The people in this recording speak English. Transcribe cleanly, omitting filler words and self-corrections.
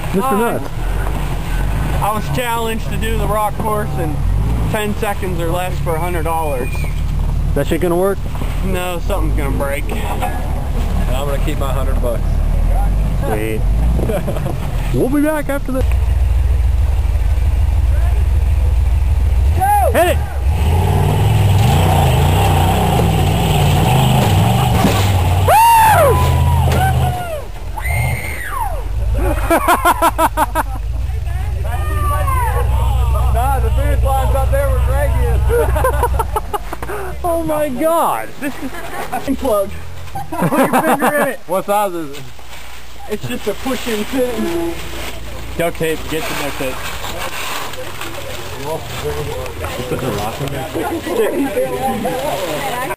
Mr. Nuts. I was challenged to do the rock course in 10 seconds or less for $100. That shit gonna work? No, something's gonna break. And I'm gonna keep my $100. Sweet. We'll be back after this. Go! Hit it! Nah, the finish line's up there where Greg is. Oh my god! This is a plug. Put your finger in it. What size is it? It's just a push-in pin. Duct tape, get the duct tape. You put the rock in there?